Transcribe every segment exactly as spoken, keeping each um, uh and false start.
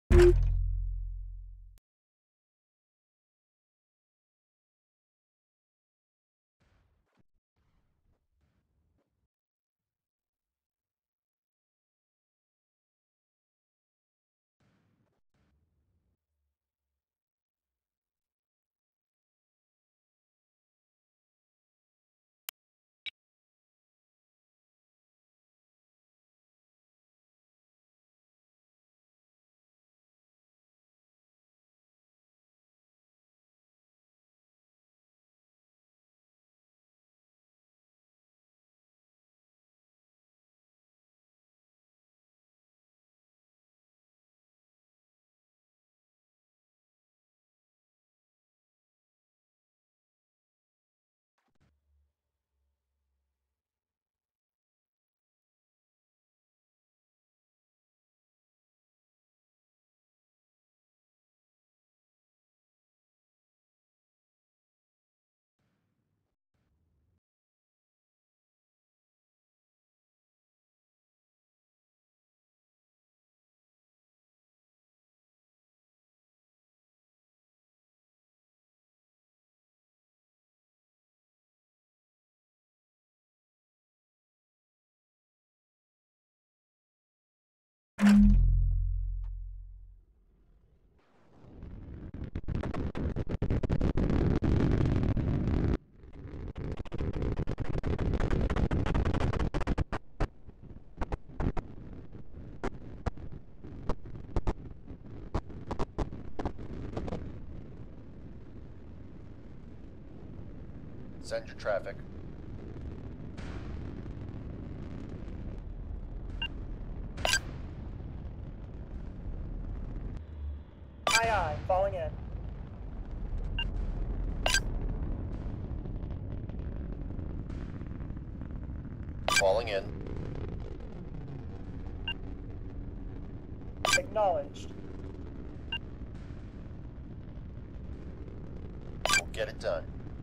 Send your traffic. Aye, aye, falling in. Falling in. Acknowledged. We'll get it done.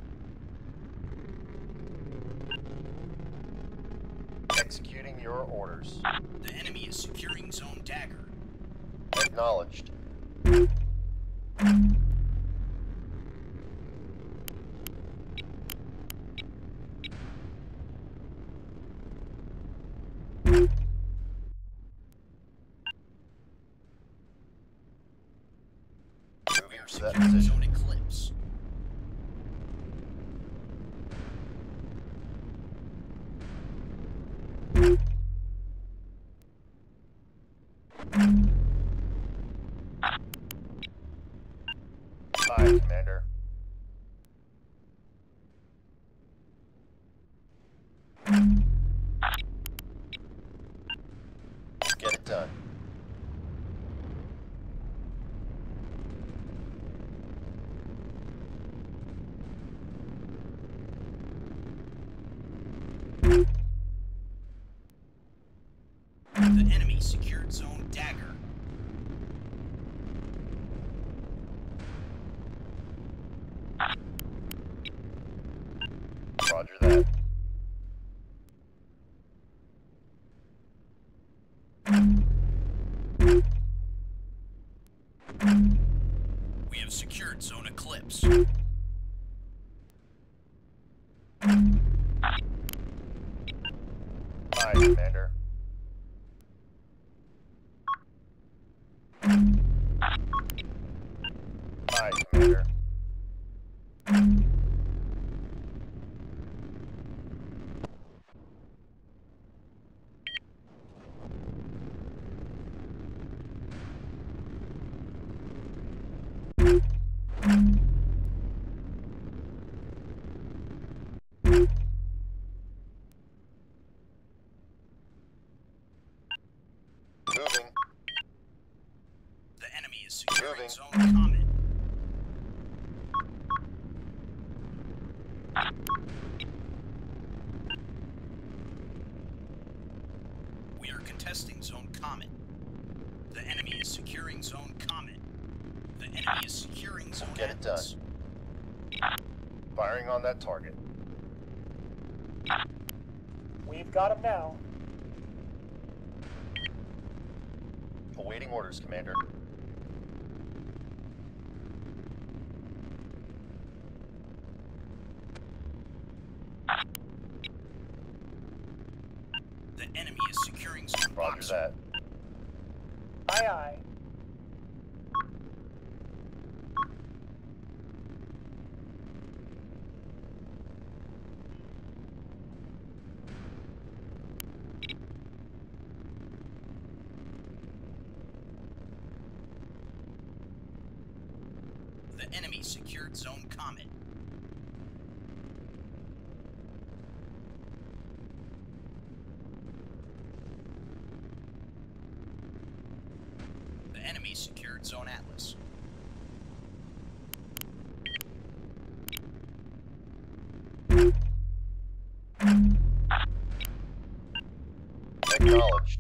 Executing your orders. The enemy is securing Zone Dagger. Acknowledged. Moving to that Securing position. Zone Eclipse. Aye, Commander. Get it done. The enemy secured Zone Dagger. Roger that. We have secured Zone Eclipse. Aye, Commander. Aye, Commander. Moving. The enemy is securing Moving. Zone Comet. We are contesting Zone Comet. The enemy is securing Zone Comet. The enemy is securing Zone Get it done. Atlas. Firing on that target. We've got him now. Awaiting orders, Commander. that. Aye, aye. The enemy secured Zone Comet. The enemy secured Zone Atlas. Acknowledged.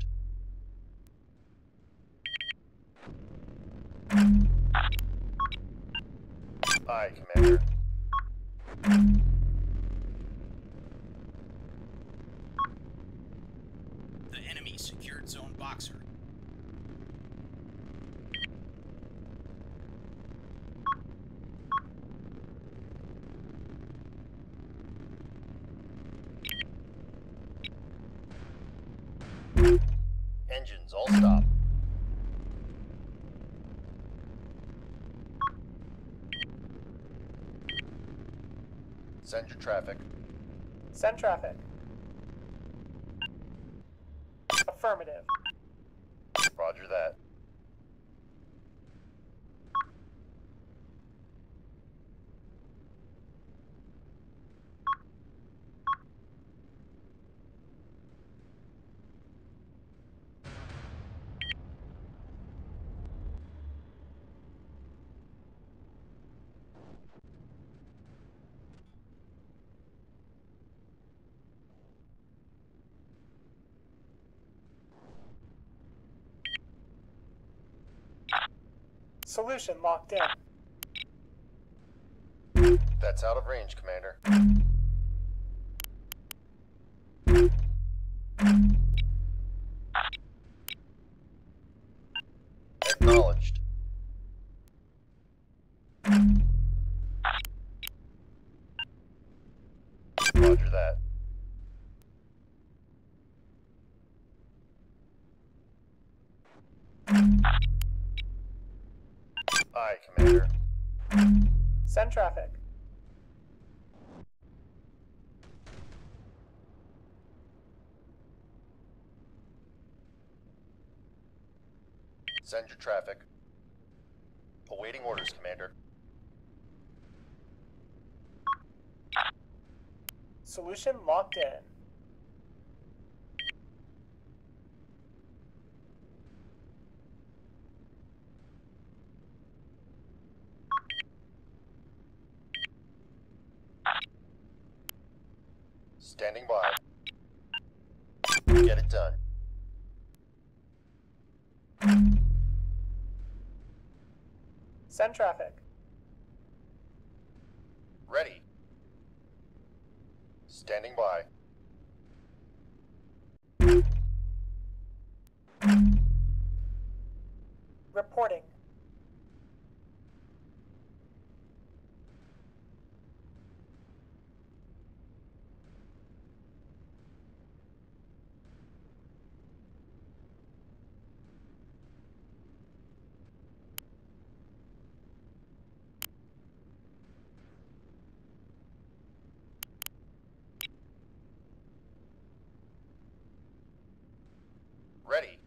Aye, Commander. The enemy secured Zone Boxer. Engines all stop. Send your traffic. Send traffic. Affirmative. Roger that. Solution locked in. That's out of range, Commander. Acknowledged. Roger that. Aye, Commander. Send traffic. Send your traffic. Awaiting orders, Commander. Solution locked in. Standing by. Get it done. Send traffic. Ready. Standing by. Reporting. Ready.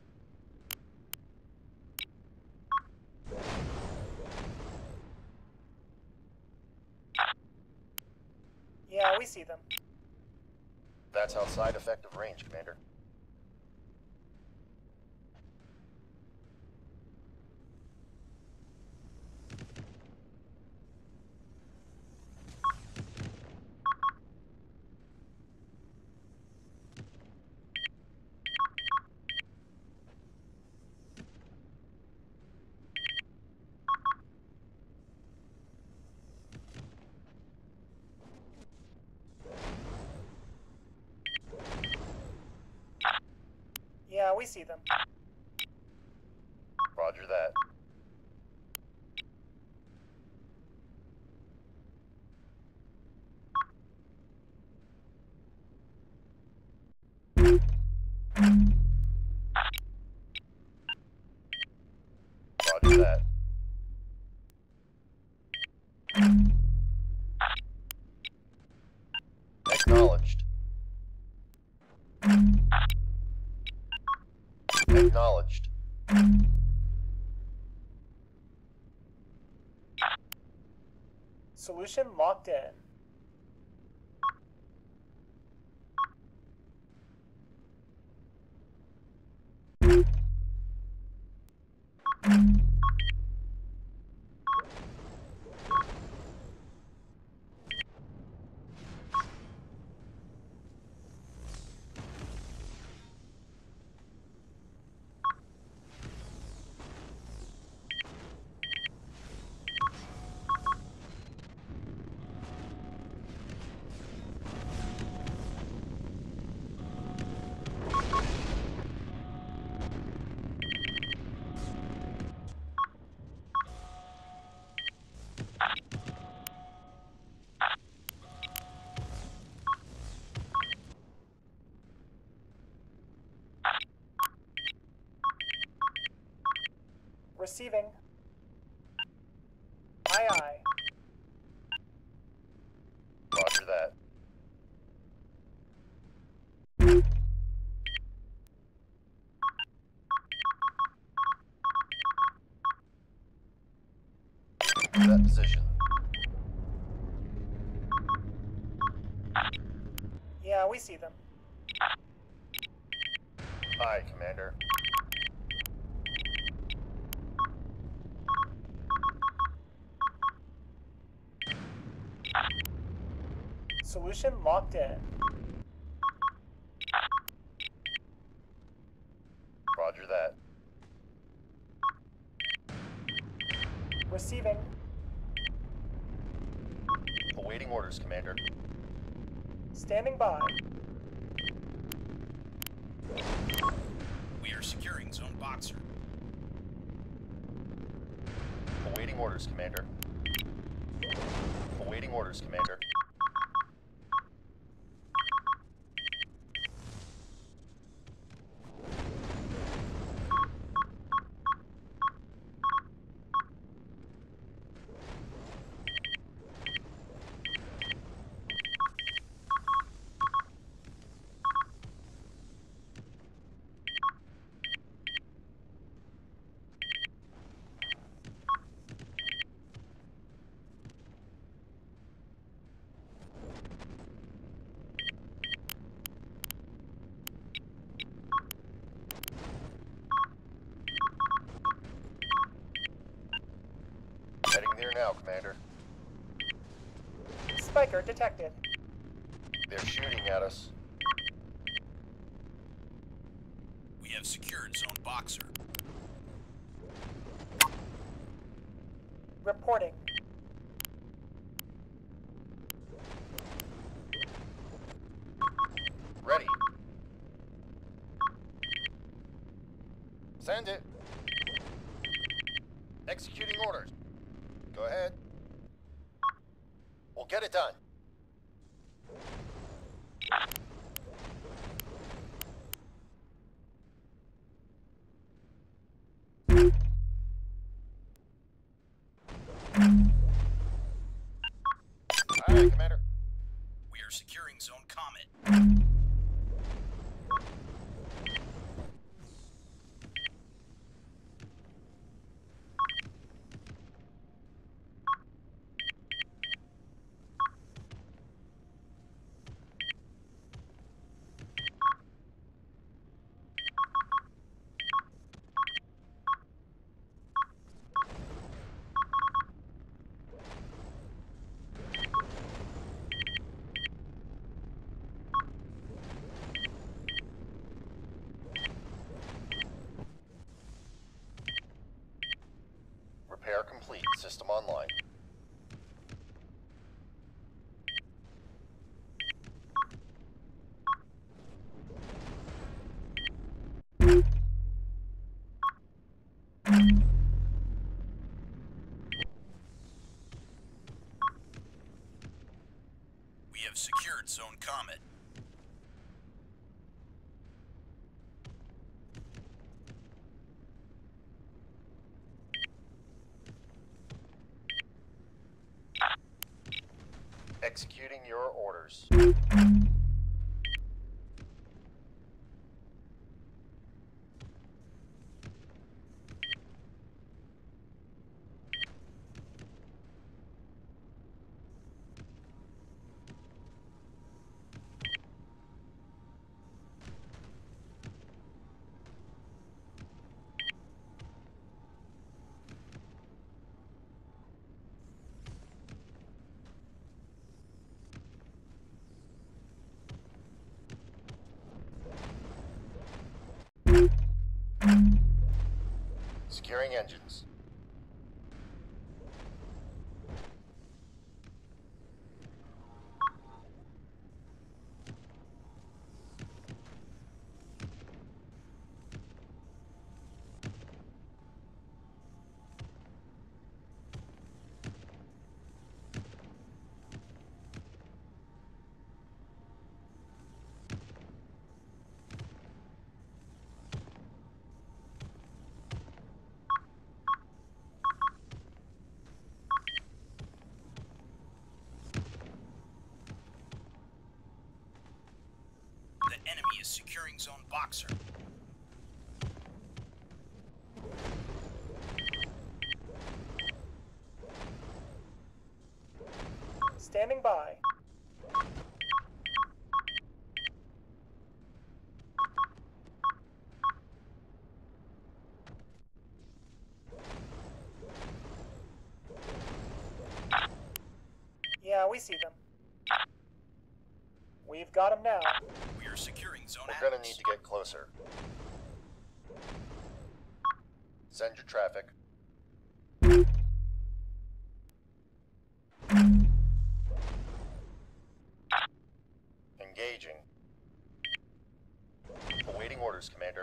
Yeah, we see them. That's outside effective range, Commander. Yeah, we see them. Roger that. Acknowledged. Acknowledged. Solution locked in. Receiving. Aye, aye. Roger that. Moving to that position. Yeah, we see them. Aye, Commander. Solution locked in. Roger that. Receiving. Awaiting orders, Commander. Standing by. We are securing Zone Boxer. Awaiting orders, Commander. Awaiting orders, Commander. Heading there now, Commander. Spiker detected. They're shooting at us. We have secured Zone Boxer. Reporting. Ready. Send it. Executing orders. Go ahead. We'll get it done. Aye, Commander. We are securing Zone Comet. Repair complete. System online. We have secured Zone Comet. Executing your orders. Securing engines. The enemy is securing Zone Boxer. Standing by. Yeah, we see them. We've got them now. We are securing Zone We're gonna Atlas. need to get closer. Send your traffic. Engaging. Awaiting orders, Commander.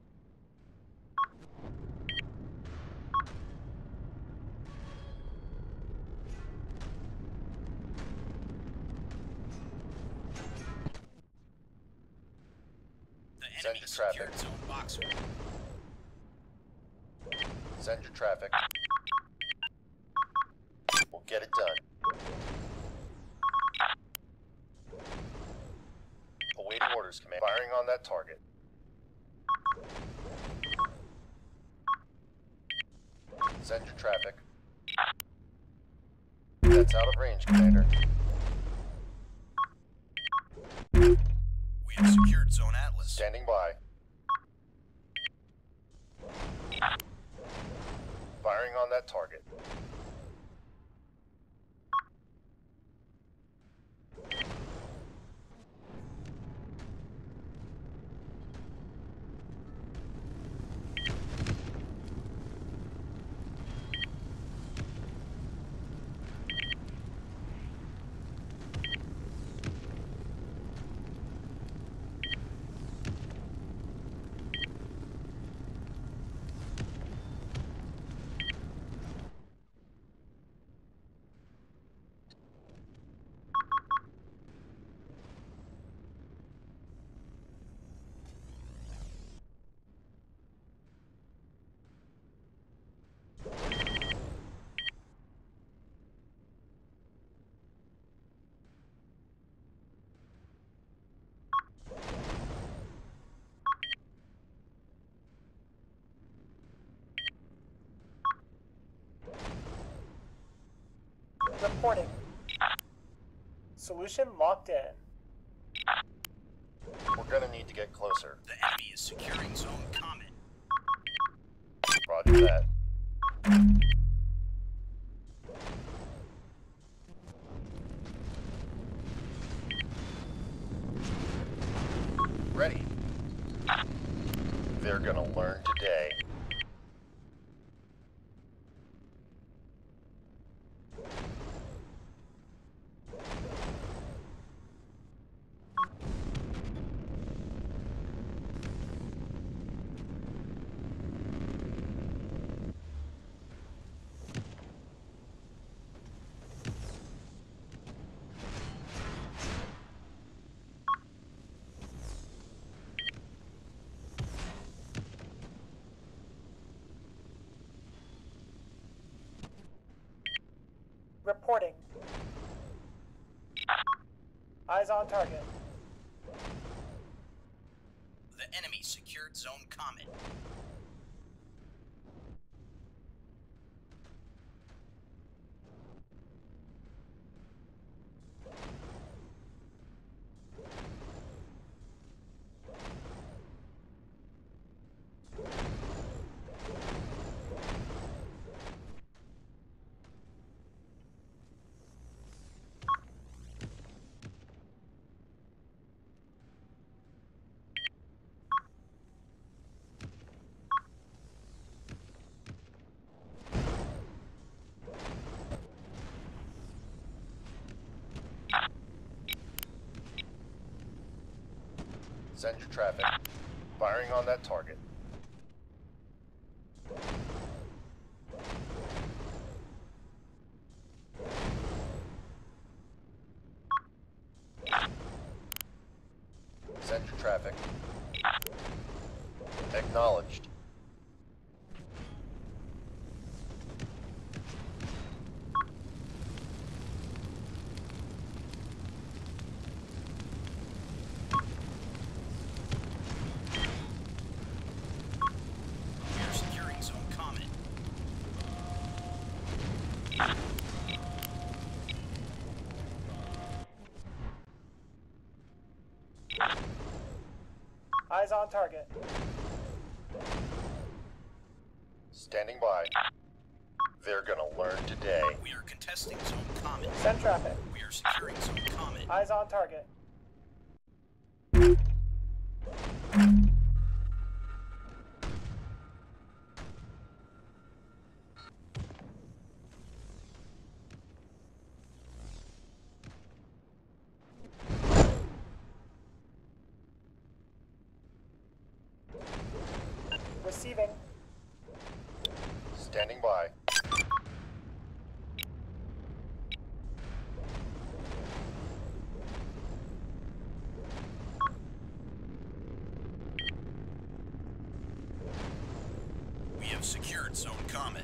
The Send enemy your secured traffic. Zone Boxer. Send your traffic. We'll get it done. Awaiting orders, Commander. Firing on that target. Send your traffic. That's out of range, Commander. We have secured Zone Atlas. Standing by. Firing on that target. Reporting. Solution locked in. We're gonna need to get closer. The enemy is securing Zone Comet. Roger that. Ready. They're gonna learn today. Reporting. Eyes on target. The enemy secured Zone Comet. Send your traffic. Firing on that target. Send your traffic. Acknowledged. We are securing Zone Comet. Eyes on target. Standing by. They're gonna learn today. We are contesting Zone Comet. Send traffic. We are securing Zone Comet. Eyes on target. Receiving. Standing by. We have secured Zone Comet.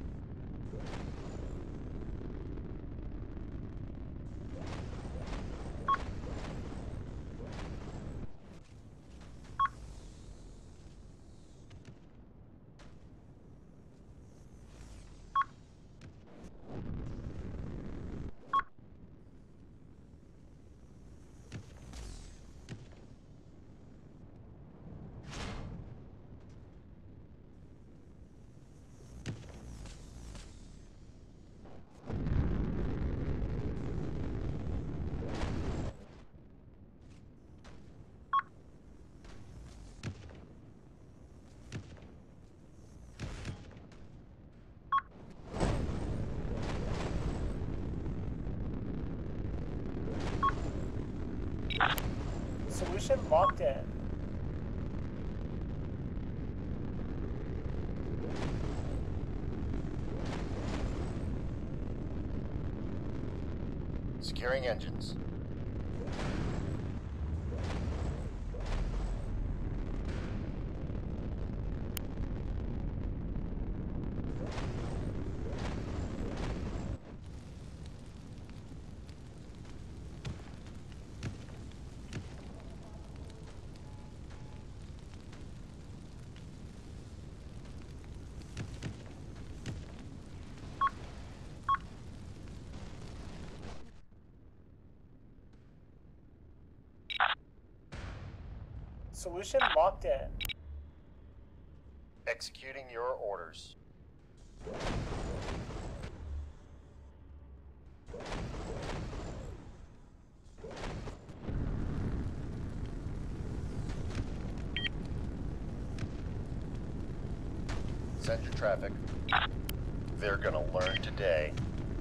Solution locked in. Securing engines. Solution locked in. Executing your orders. Send your traffic. They're gonna learn today.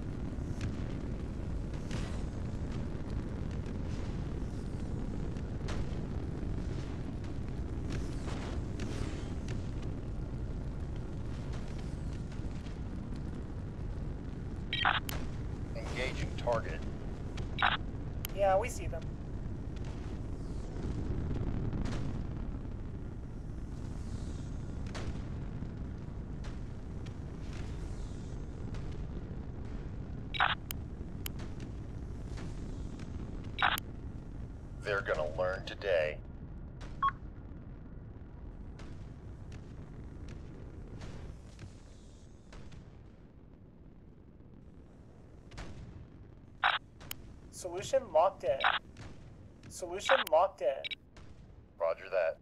Engaging target. Yeah, we see them. They're gonna learn today. Solution locked in. Solution locked in. Roger that.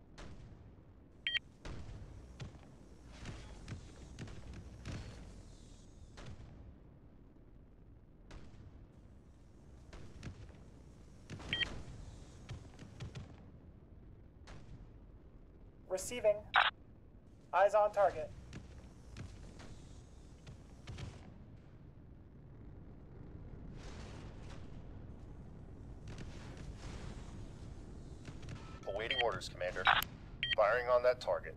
Receiving. Eyes on target. Awaiting orders, Commander. Firing on that target.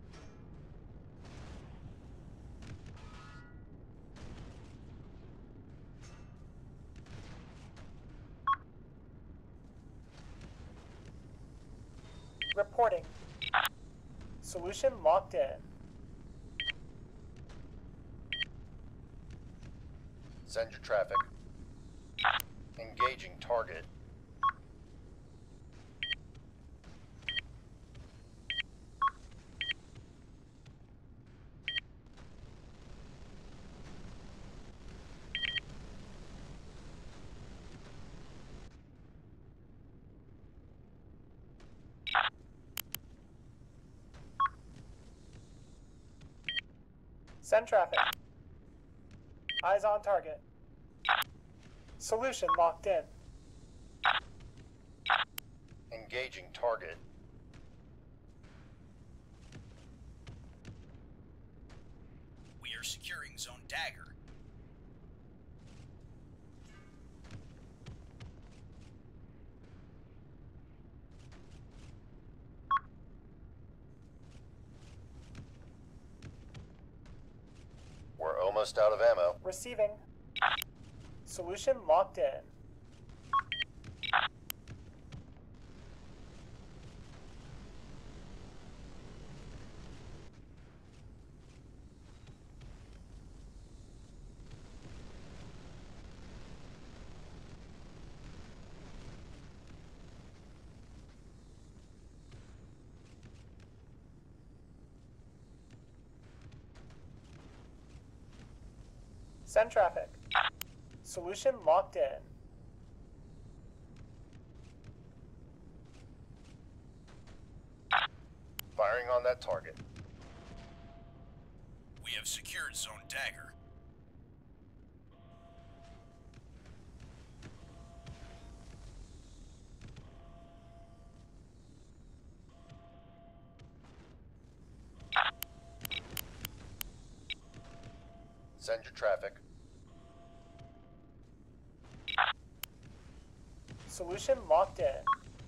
Reporting. Solution locked in. Send your traffic. Engaging target. Send traffic. Eyes on target. Solution locked in. Engaging target. We are securing Zone Dagger. We're almost out of ammo. Receiving. Solution locked in. Send traffic. Solution locked in. Firing on that target. We have secured Zone Dagger. Send your traffic. Solution locked in.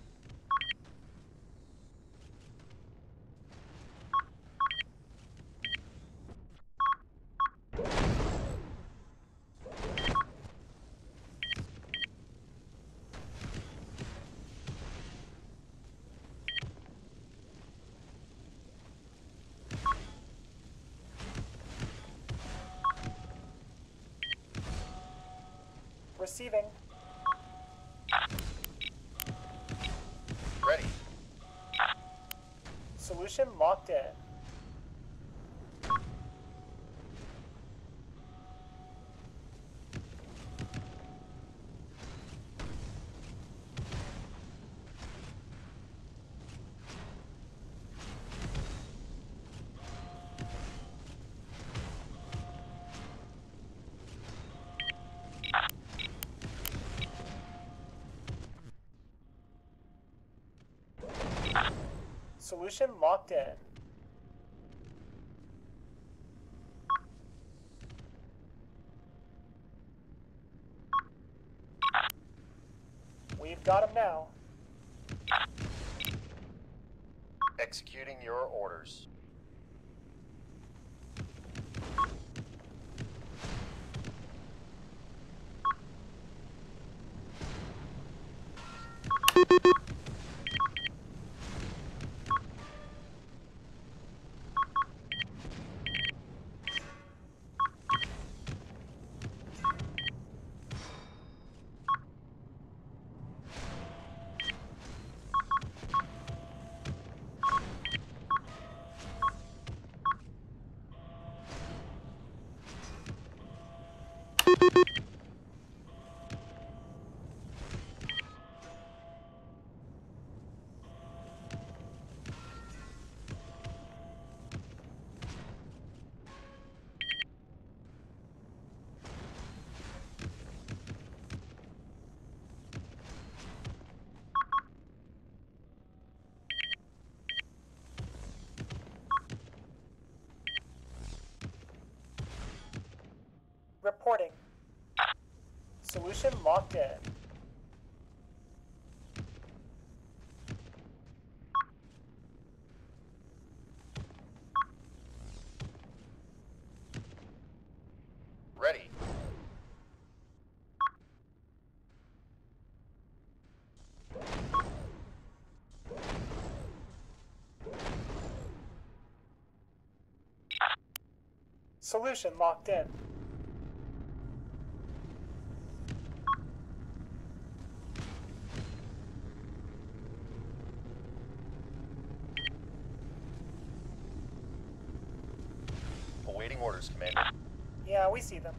Receiving. Ready. Solution locked in. Solution locked in. We've got him now. Executing your orders. Reporting. Solution locked in. Ready. Solution locked in. Awaiting orders, Commander. Yeah, we see them.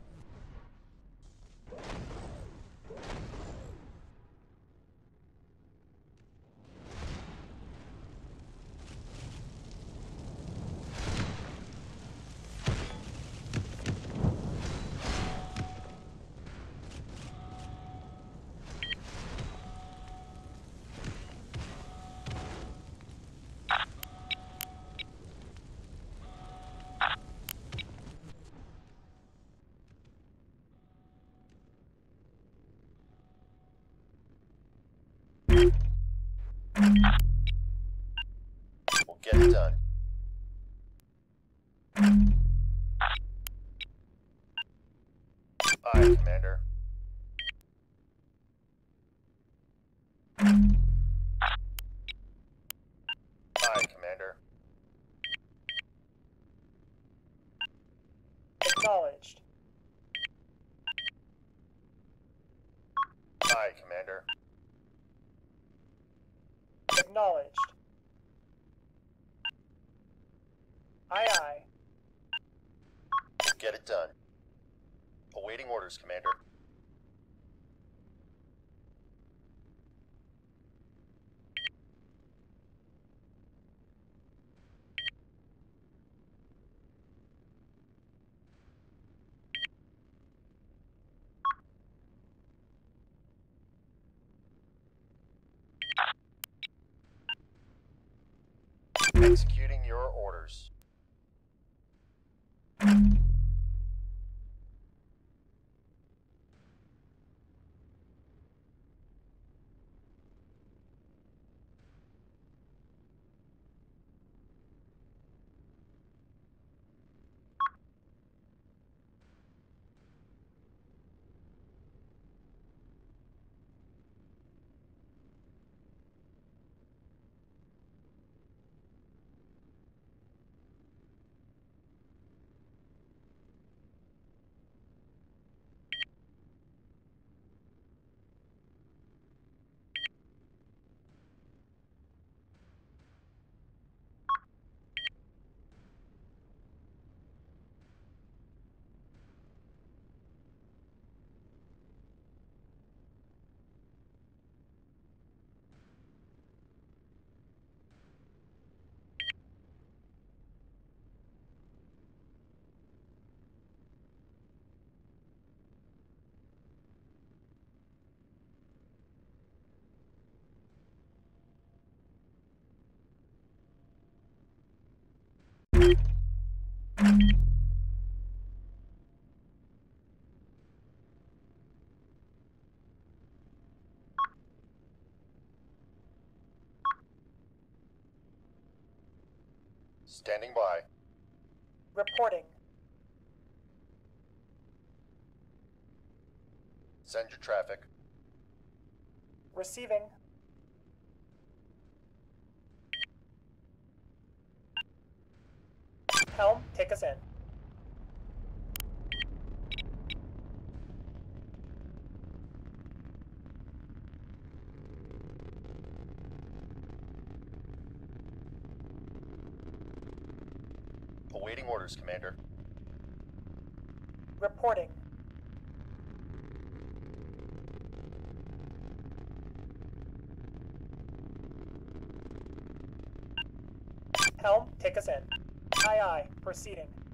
We'll get it done. Aye, Commander. Aye, Commander. Acknowledged. Aye, Commander. Acknowledged. Aye, aye. We'll get it done. Awaiting orders, Commander. Executing your orders. Standing by. Reporting. Send your traffic. Receiving. Helm, take us in. Awaiting orders, Commander. Reporting. Helm, take us in. Aye, aye. Proceeding.